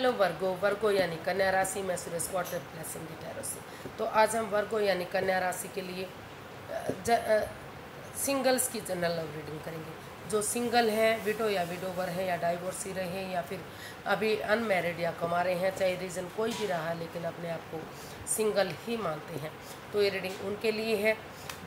Hello वर्गो, वर्गो यानी कन्या राशि में Suresh water blessing the tarot से। तो आज हम वर्गो यानी कन्या राशि के लिए सिंगल्स की जनरल लव रीडिंग करेंगे। जो सिंगल हैं, विडो या विडोवर हैं, या डाइवोर्सी रहे, या फिर अभी अनमैरिड या कुंवारे हैं, चाहे रीज़न कोई भी रहा लेकिन अपने आप को सिंगल ही मानते हैं, तो ये रीडिंग उनके लिए है।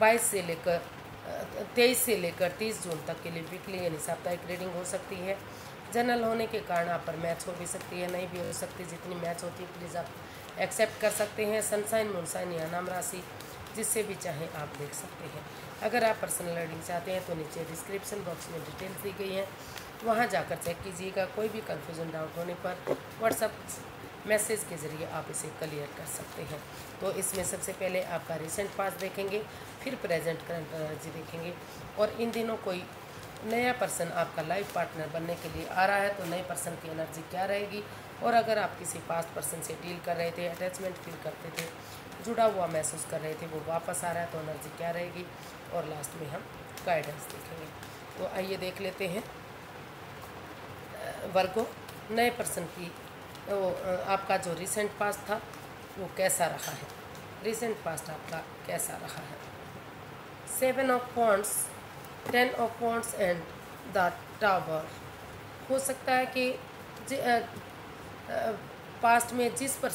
23 से लेकर 30 जून तक के लिए वीकली यानी साप्ताहिक रीडिंग हो सकती है। जनरल होने के कारण आप पर मैच हो भी सकती है, नहीं भी हो सकती। जितनी मैच होती है प्लीज़ आप एक्सेप्ट कर सकते हैं। सनसाइन, मूनसाइन या नाम राशि जिससे भी चाहें आप देख सकते हैं। अगर आप पर्सनल रीडिंग चाहते हैं तो नीचे डिस्क्रिप्शन बॉक्स में डिटेल्स दी गई हैं, वहां जाकर चेक कीजिएगा। कोई भी कन्फ्यूजन, डाउट होने पर व्हाट्सएप मैसेज के ज़रिए आप इसे क्लियर कर सकते हैं। तो इसमें सबसे पहले आपका रिसेंट पास्ट देखेंगे, फिर प्रेजेंट करंट एनर्जी देखेंगे, और इन दिनों कोई नया पर्सन आपका लाइफ पार्टनर बनने के लिए आ रहा है तो नए पर्सन की एनर्जी क्या रहेगी, और अगर आप किसी पास्ट पर्सन से डील कर रहे थे, अटैचमेंट फील करते थे, जुड़ा हुआ महसूस कर रहे थे, वो वापस आ रहा है तो एनर्जी क्या रहेगी, और लास्ट में हम गाइडेंस देखेंगे। तो आइए देख लेते हैं वर्गो, नए पर्सन की वो आपका जो रिसेंट पास्ट था वो कैसा रहा है। रिसेंट पास्ट आपका कैसा रहा है। 7 of wands, 10 of wands and the tower. हो सकता है कि पास्ट में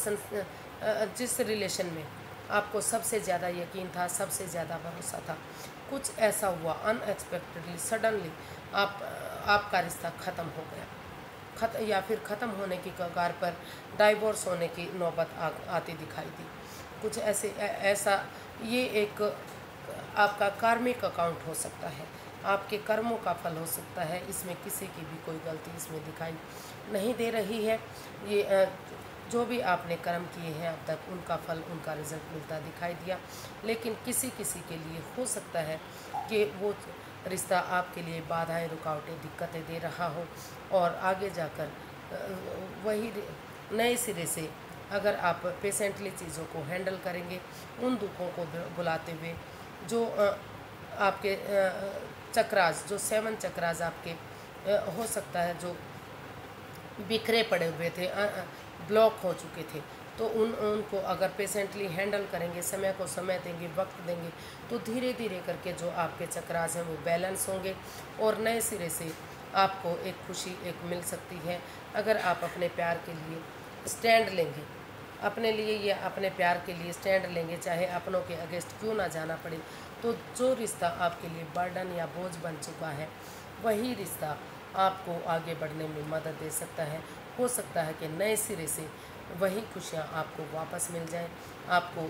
जिस रिलेशन में आपको सबसे ज़्यादा यकीन था, सबसे ज़्यादा भरोसा था, कुछ ऐसा हुआ अनएक्सपेक्टेडली, सडनली आपका रिश्ता ख़त्म हो गया, या फिर ख़त्म होने की कगार पर डाइवोर्स होने की नौबत आती दिखाई दी। कुछ ऐसा ये एक आपका कार्मिक अकाउंट हो सकता है, आपके कर्मों का फल हो सकता है। इसमें किसी की भी कोई गलती इसमें दिखाई नहीं दे रही है। ये जो भी आपने कर्म किए हैं अब तक, उनका फल, उनका रिजल्ट मिलता दिखाई दिया। लेकिन किसी के लिए हो सकता है कि वो रिश्ता आपके लिए बाधाएं, रुकावटें, दिक्कतें दे रहा हो, और आगे जाकर वही नए सिरे से अगर आप पेशेंटली चीज़ों को हैंडल करेंगे, उन दुखों को बुलाते हुए, जो आपके चक्रास, जो 7 चक्रास आपके हो सकता है जो बिखरे पड़े हुए थे, ब्लॉक हो चुके थे, तो उनको अगर पेशेंटली हैंडल करेंगे, समय को समय देंगे, वक्त देंगे, तो धीरे धीरे करके जो आपके चक्रास हैं वो बैलेंस होंगे, और नए सिरे से आपको एक खुशी एक मिल सकती है। अगर आप अपने प्यार के लिए स्टैंड लेंगे, अपने लिए या अपने प्यार के लिए स्टैंड लेंगे, चाहे अपनों के अगेंस्ट क्यों ना जाना पड़े, तो जो रिश्ता आपके लिए बर्डन या बोझ बन चुका है, वही रिश्ता आपको आगे बढ़ने में मदद दे सकता है। हो सकता है कि नए सिरे से वही खुशियाँ आपको वापस मिल जाएं, आपको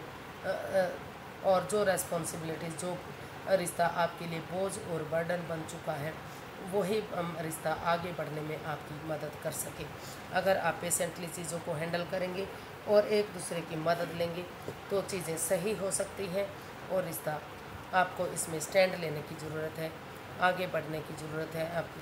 और जो रेस्पॉन्सिबिलिटीज़, जो रिश्ता आपके लिए बोझ और बर्डन बन चुका है, वही रिश्ता आगे बढ़ने में आपकी मदद कर सके। अगर आप पेशेंटली चीज़ों को हैंडल करेंगे और एक दूसरे की मदद लेंगे तो चीज़ें सही हो सकती हैं, और रिश्ता आपको इसमें स्टैंड लेने की ज़रूरत है, आगे बढ़ने की ज़रूरत है। आप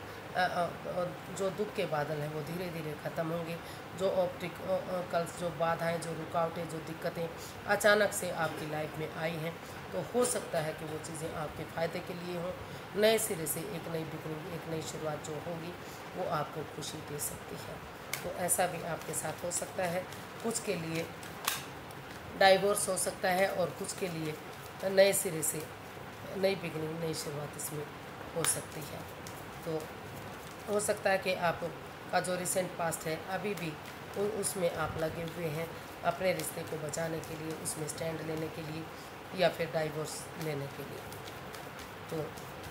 जो दुख के बादल हैं वो धीरे धीरे ख़त्म होंगे। जो ऑब्स्टिकल्स, जो बाधाएं, जो रुकावटें, जो दिक्कतें अचानक से आपकी लाइफ में आई हैं, तो हो सकता है कि वो चीज़ें आपके फ़ायदे के लिए हों। नए सिरे से एक नई बिगनिंग, एक नई शुरुआत जो होगी वो आपको खुशी दे सकती है। तो ऐसा भी आपके साथ हो सकता है। कुछ के लिए डाइवोर्स हो सकता है, और कुछ के लिए नए सिरे से नई बिगनिंग, नई शुरुआत इसमें हो सकती है। तो हो सकता है कि आपका जो रिसेंट पास्ट है अभी भी उसमें आप लगे हुए हैं अपने रिश्ते को बचाने के लिए, उसमें स्टैंड लेने के लिए, या फिर डाइवोर्स लेने के लिए। तो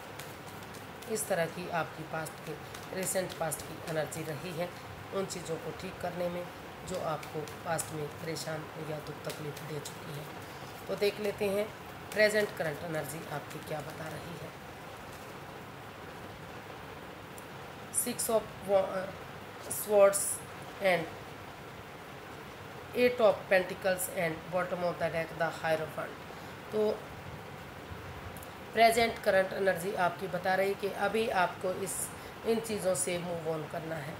इस तरह की आपकी पास्ट के रिसेंट पास्ट की एनर्जी रही है, उन चीज़ों को ठीक करने में जो आपको पास्ट में परेशान या दुख तकलीफ दे चुकी है। तो देख लेते हैं प्रेजेंट करंट एनर्जी आपकी क्या बता रही है। 6 of swords and 8 of pentacles and bottom of the deck the hierophant. तो प्रेजेंट करंट एनर्जी आपकी बता रही कि अभी आपको इन चीज़ों से मूव ऑन करना है।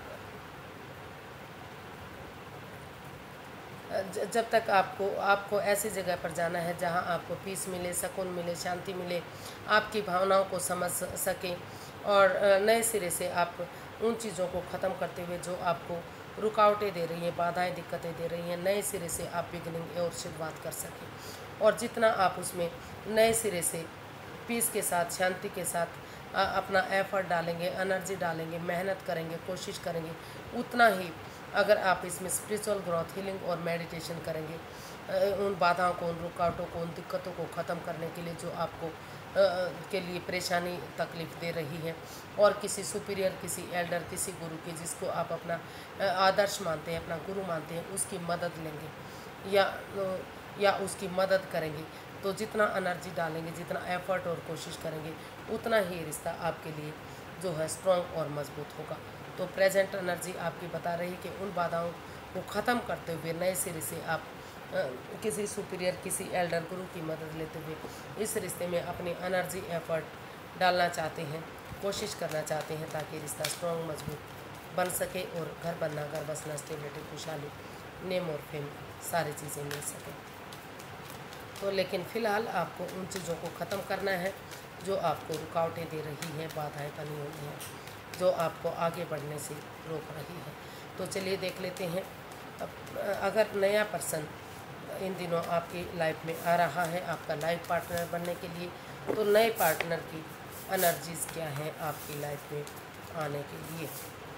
जब तक आपको ऐसी जगह पर जाना है जहां आपको पीस मिले, सुकून मिले, शांति मिले, आपकी भावनाओं को समझ सकें, और नए सिरे से आप उन चीज़ों को ख़त्म करते हुए जो आपको रुकावटें दे रही हैं, बाधाएं दिक्कतें दे रही हैं, नए सिरे से आप बिगिनिंग और शुरुआत कर सकें। और जितना आप उसमें नए सिरे से पीस के साथ, शांति के साथ अपना एफर्ट डालेंगे, एनर्जी डालेंगे, मेहनत करेंगे, कोशिश करेंगे, उतना ही अगर आप इसमें स्पिरिचुअल ग्रोथ, हीलिंग और मेडिटेशन करेंगे, उन बाधाओं को, उन रुकावटों को, उन दिक्कतों को ख़त्म करने के लिए जो आपको के लिए परेशानी तकलीफ़ दे रही है, और किसी सुपीरियर, किसी एल्डर, किसी गुरु की जिसको आप अपना आदर्श मानते हैं, अपना गुरु मानते हैं, उसकी मदद लेंगे या उसकी मदद करेंगे, तो जितना एनर्जी डालेंगे, जितना एफर्ट और कोशिश करेंगे, उतना ही रिश्ता आपके लिए जो है स्ट्रॉन्ग और मजबूत होगा। तो प्रेजेंट एनर्जी आपकी बता रही है कि उन बाधाओं को ख़त्म करते हुए नए सिरे से आप किसी सुपीरियर, किसी एल्डर गुरु की मदद लेते हुए इस रिश्ते में अपनी एनर्जी, एफर्ट डालना चाहते हैं, कोशिश करना चाहते हैं, ताकि रिश्ता स्ट्रॉन्ग, मजबूत बन सके और घर बनना, घर बसना, स्टेबिलिटी, खुशहाली, नेम और फेम, सारी चीज़ें मिल सकें। तो लेकिन फ़िलहाल आपको उन चीज़ों को ख़त्म करना है जो आपको रुकावटें दे रही हैं, बाधाएं बनी हुई हैं, जो आपको आगे बढ़ने से रोक रही है। तो चलिए देख लेते हैं। अगर नया पर्सन इन दिनों आपकी लाइफ में आ रहा है आपका लाइफ पार्टनर बनने के लिए, तो नए पार्टनर की एनर्जीज़ क्या हैं आपकी लाइफ में आने के लिए।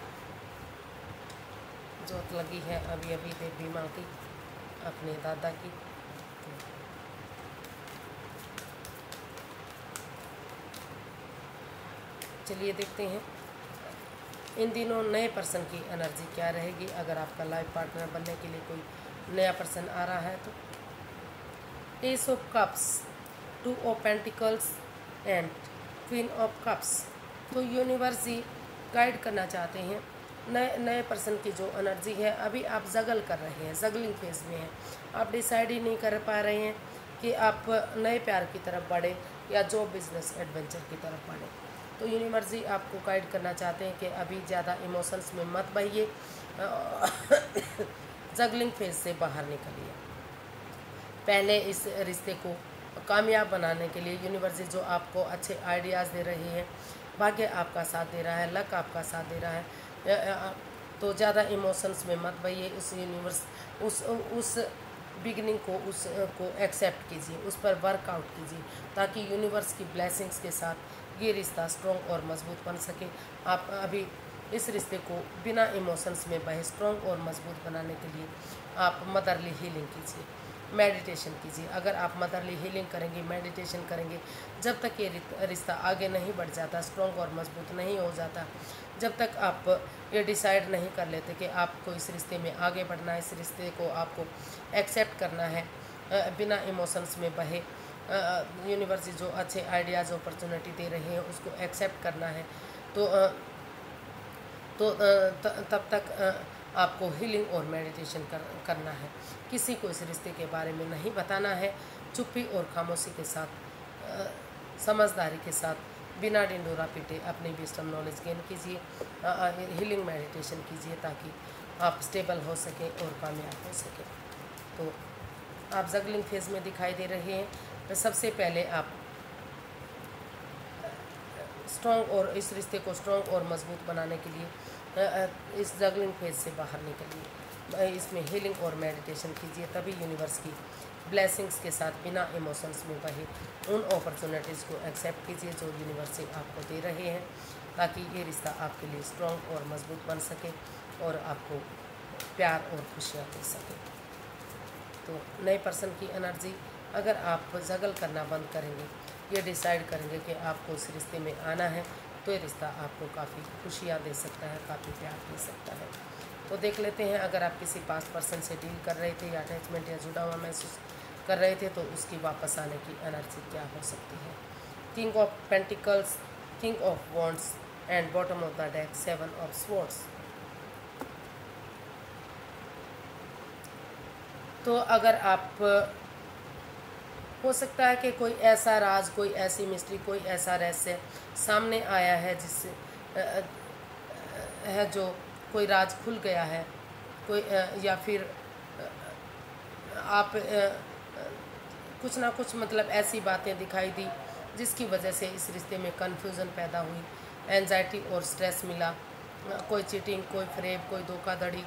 जोत लगी है अभी अभी देवी माँ की, अपने दादा की। चलिए देखते हैं इन दिनों नए पर्सन की एनर्जी क्या रहेगी। अगर आपका लाइफ पार्टनर बनने के लिए कोई नया पर्सन आ रहा है तो ace of cups, 2 of pentacles and queen of cups. तो यूनिवर्स जी गाइड करना चाहते हैं नए पर्सन की जो एनर्जी है। अभी आप जगल कर रहे हैं, जगलिंग फेज में हैं, आप डिसाइड ही नहीं कर पा रहे हैं कि आप नए प्यार की तरफ बढ़े या जॉब, बिजनेस, एडवेंचर की तरफ बढ़े। तो यूनिवर्स जी आपको गाइड करना चाहते हैं कि अभी ज़्यादा इमोशंस में मत बहिए, जगलिंग फेज से बाहर निकलिए। पहले इस रिश्ते को कामयाब बनाने के लिए यूनिवर्स जी जो आपको अच्छे आइडियाज़ दे रही है, भाग्य आपका साथ दे रहा है, लक आपका साथ दे रहा है, तो ज़्यादा इमोशंस में मत बहिए। उस यूनिवर्स उस बिगनिंग को उसको एक्सेप्ट कीजिए, उस पर वर्कआउट कीजिए, ताकि यूनिवर्स की ब्लेसिंग्स के साथ ये रिश्ता स्ट्रॉन्ग और मजबूत बन सके। आप अभी इस रिश्ते को बिना इमोशंस में बहे स्ट्रॉन्ग और मजबूत बनाने के लिए आप मदरली हीलिंग कीजिए, मेडिटेशन कीजिए। अगर आप मदरली हीलिंग करेंगे, मेडिटेशन करेंगे, जब तक ये रिश्ता आगे नहीं बढ़ जाता, स्ट्रॉन्ग और मजबूत नहीं हो जाता, जब तक आप ये डिसाइड नहीं कर लेते कि आपको इस रिश्ते में आगे बढ़ना है, इस रिश्ते को आपको एक्सेप्ट करना है बिना इमोशंस में बहे, यूनिवर्स जो अच्छे आइडियाज़, अपॉर्चुनिटी दे रहे हैं उसको एक्सेप्ट करना है, तब तक आपको हीलिंग और मेडिटेशन करना है। किसी को इस रिश्ते के बारे में नहीं बताना है, चुप्पी और खामोशी के साथ, समझदारी के साथ, बिना डिंडोरा पीटे अपनी विजडम नॉलेज गेन कीजिए, हीलिंग मेडिटेशन कीजिए, ताकि आप स्टेबल हो सकें और कामयाब हो सकें। तो आप जगलिंग फेज में दिखाई दे रहे हैं। तो सबसे पहले आप स्ट्रॉन्ग और इस रिश्ते को स्ट्रॉन्ग और मजबूत बनाने के लिए इस जगलिंग फेज से बाहर निकलिए, इसमें हीलिंग और मेडिटेशन कीजिए, तभी यूनिवर्स की ब्लेसिंग्स के साथ बिना इमोशंस में बहे उन अपॉर्चुनिटीज़ को एक्सेप्ट कीजिए जो यूनिवर्स से आपको दे रहे हैं, ताकि ये रिश्ता आपके लिए स्ट्रॉन्ग और मजबूत बन सके और आपको प्यार और खुशियाँ दे सके। तो नए पर्सन की एनर्जी, अगर आप जगल करना बंद करेंगे, ये डिसाइड करेंगे कि आपको इस रिश्ते में आना है, तो ये रिश्ता आपको काफ़ी खुशियाँ दे सकता है, काफ़ी प्यार दे सकता है। तो देख लेते हैं, अगर आप किसी पास्ट पर्सन से डील कर रहे थे या अटैचमेंट या जुड़ा हुआ महसूस कर रहे थे, तो उसकी वापस आने की एनर्जी क्या हो सकती है। King of pentacles, king of wands and bottom of the deck 7 of swords. तो अगर आप, हो सकता है कि कोई ऐसा राज, कोई ऐसी मिस्ट्री, कोई ऐसा रहस्य सामने आया है जिससे है जो कोई राज खुल गया है, कोई या फिर आप कुछ ना कुछ मतलब ऐसी बातें दिखाई दी जिसकी वजह से इस रिश्ते में कन्फ्यूज़न पैदा हुई, एंजाइटी और स्ट्रेस मिला, कोई चीटिंग, कोई फ्रेब, कोई धोखाधड़ी,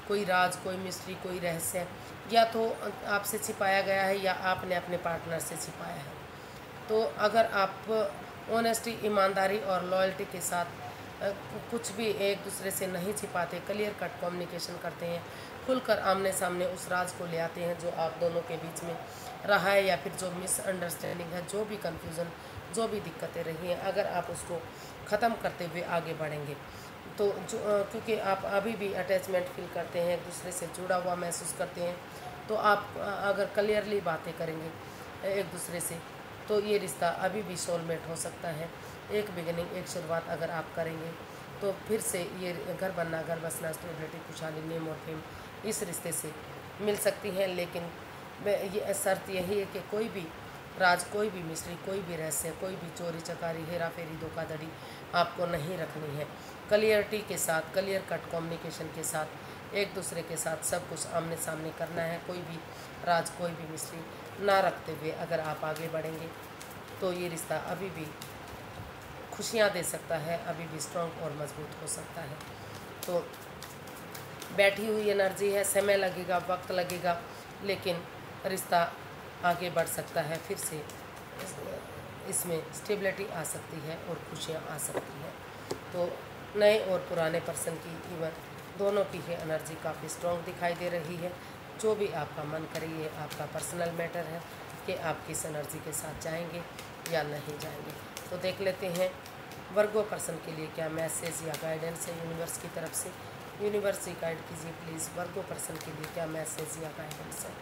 कोई राज, कोई मिस्ट्री, कोई रहस्य या तो आपसे छिपाया गया है या आपने अपने पार्टनर से छिपाया है। तो अगर आप ऑनेस्टी, ईमानदारी और लॉयल्टी के साथ कुछ भी एक दूसरे से नहीं छिपाते, क्लियर कट कम्युनिकेशन करते हैं, खुलकर आमने सामने उस राज को ले आते हैं जो आप दोनों के बीच में रहा है, या फिर जो मिसअंडरस्टैंडिंग है, जो भी कंफ्यूजन, जो भी दिक्कतें रही हैं, अगर आप उसको ख़त्म करते हुए आगे बढ़ेंगे तो जो क्योंकि आप अभी भी अटैचमेंट फील करते हैं, एक दूसरे से जुड़ा हुआ महसूस करते हैं, तो आप अगर क्लियरली बातें करेंगे एक दूसरे से तो ये रिश्ता अभी भी सोलमेट हो सकता है। एक बिगिनिंग, एक शुरुआत अगर आप करेंगे तो फिर से ये घर बनना, घर बसना, स्टेबिलिटी, खुशहाली, नेम और फेम इस रिश्ते से मिल सकती हैं। लेकिन ये शर्त यही है कि कोई भी राज, कोई भी मिस्ट्री, कोई भी रहस्य, कोई भी चोरी चकारी, हेरा फेरी, धोखाधड़ी आपको नहीं रखनी है। क्लियरिटी के साथ, क्लियर कट कम्युनिकेशन के साथ एक दूसरे के साथ सब कुछ आमने सामने करना है। कोई भी राज, कोई भी मिस्ट्री ना रखते हुए अगर आप आगे बढ़ेंगे तो ये रिश्ता अभी भी खुशियाँ दे सकता है, अभी भी स्ट्रॉन्ग और मजबूत हो सकता है। तो बैठी हुई एनर्जी है, समय लगेगा, वक्त लगेगा, लेकिन रिश्ता आगे बढ़ सकता है। फिर से इसमें स्टेबिलिटी आ सकती है और खुशियाँ आ सकती हैं। तो नए और पुराने पर्सन की इवन दोनों की ही एनर्जी काफ़ी स्ट्रॉन्ग दिखाई दे रही है। जो भी आपका मन करे, ये आपका पर्सनल मैटर है कि आप किस एनर्जी के साथ जाएंगे या नहीं जाएंगे। तो देख लेते हैं वर्गो पर्सन के लिए क्या मैसेज या गाइडेंस है यूनिवर्स की तरफ से। यूनिवर्स ही गाइड कीजिए प्लीज़, वर्गो पर्सन के लिए क्या मैसेज या गाइडेंस है।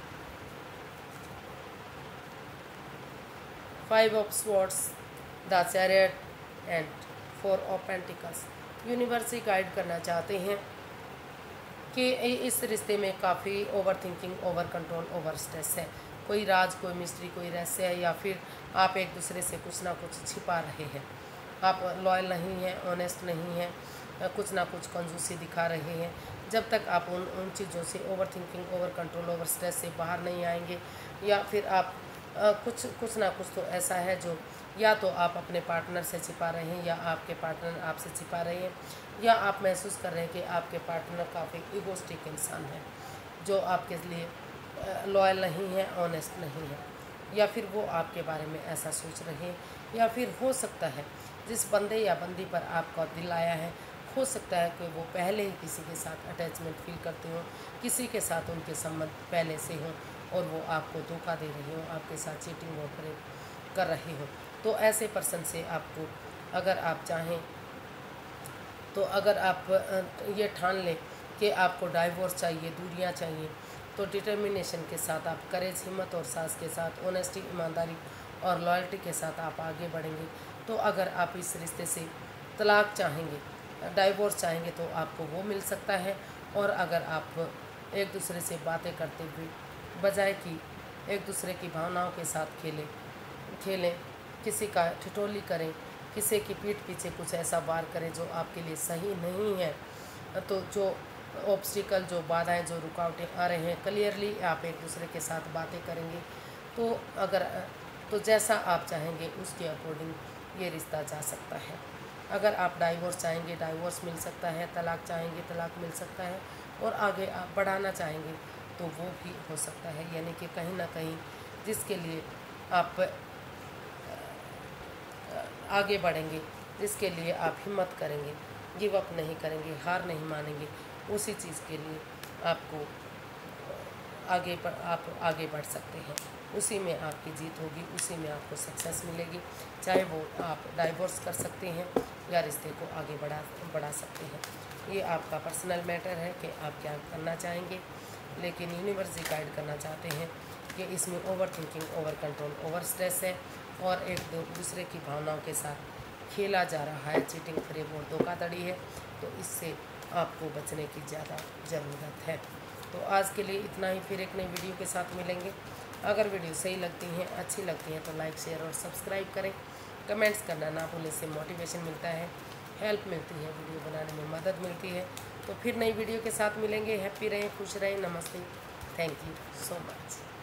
5 of swords, the chariot and 4 of pentacles. Universe ही गाइड करना चाहते हैं कि इस रिश्ते में काफ़ी overthinking, over control, over stress है। कोई राज, कोई मिस्ट्री, कोई रहस्य है, या फिर आप एक दूसरे से कुछ ना कुछ छिपा रहे हैं। आप लॉयल नहीं हैं, ऑनेस्ट नहीं हैं, कुछ ना कुछ कंजूसी दिखा रहे हैं। जब तक आप उन चीज़ों से, overthinking, over control, over stress से बाहर नहीं आएंगे, या फिर आप कुछ ना कुछ तो ऐसा है जो या तो आप अपने पार्टनर से छिपा रहे हैं या आपके पार्टनर आपसे छिपा रहे हैं, या आप महसूस कर रहे हैं कि आपके पार्टनर काफ़ी इगोस्टिक इंसान है जो आपके लिए लॉयल नहीं है, ऑनेस्ट नहीं है, या फिर वो आपके बारे में ऐसा सोच रहे हैं। या फिर हो सकता है जिस बंदे या बंदी पर आपका दिल आया है, हो सकता है कि वो पहले ही किसी के साथ अटैचमेंट फील करते हो, किसी के साथ उनके संबंध पहले से हों और वो आपको धोखा दे रहे हो, आपके साथ चीटिंग और कर रहे हो। तो ऐसे पर्सन से आपको, अगर आप चाहें तो, अगर आप ये ठान लें कि आपको डाइवोर्स चाहिए, दूरियां चाहिए, तो डिटर्मिनेशन के साथ आप करेज, हिम्मत और साहस के साथ, ऑनेस्टी, ईमानदारी और लॉयल्टी के साथ आप आगे बढ़ेंगे। तो अगर आप इस रिश्ते से तलाक चाहेंगे, डाइवोर्स चाहेंगे, तो आपको वो मिल सकता है। और अगर आप एक दूसरे से बातें करते हुए बजाय कि एक दूसरे की भावनाओं के साथ खेलें, किसी का ठिठोली करें, किसी की पीठ पीछे कुछ ऐसा वार करें जो आपके लिए सही नहीं है, तो जो ऑब्स्टिकल, जो बाधाएं, जो रुकावटें आ रहे हैं, क्लियरली आप एक दूसरे के साथ बातें करेंगे तो जैसा आप चाहेंगे उसके अकॉर्डिंग ये रिश्ता जा सकता है। अगर आप डाइवोर्स चाहेंगे, डाइवोर्स मिल सकता है, तलाक चाहेंगे, तलाक मिल सकता है, और आगे आप बढ़ाना चाहेंगे तो वो भी हो सकता है। यानी कि कहीं ना कहीं जिसके लिए आप आगे बढ़ेंगे, जिसके लिए आप हिम्मत करेंगे, गिव अप नहीं करेंगे, हार नहीं मानेंगे, उसी चीज़ के लिए आपको आप आगे बढ़ सकते हैं। उसी में आपकी जीत होगी, उसी में आपको सक्सेस मिलेगी। चाहे वो आप डाइवोर्स कर सकते हैं या रिश्ते को आगे बढ़ा सकते हैं। ये आपका पर्सनल मैटर है कि आप क्या करना चाहेंगे। लेकिन यूनिवर्स गाइड करना चाहते हैं कि इसमें overthinking, over control, over stress है और एक दूसरे की भावनाओं के साथ खेला जा रहा है, चीटिंग, फरेब और धोखाधड़ी है। तो इससे आपको बचने की ज़्यादा ज़रूरत है। तो आज के लिए इतना ही, फिर एक नई वीडियो के साथ मिलेंगे। अगर वीडियो सही लगती हैं, अच्छी लगती हैं, तो लाइक, शेयर और सब्सक्राइब करें। कमेंट्स करना ना भूलें, इससे मोटिवेशन मिलता है, हेल्प मिलती है, वीडियो बनाने में मदद मिलती है। तो फिर नई वीडियो के साथ मिलेंगे। हैप्पी रहें, खुश रहें, नमस्ते, थैंक यू सो मच।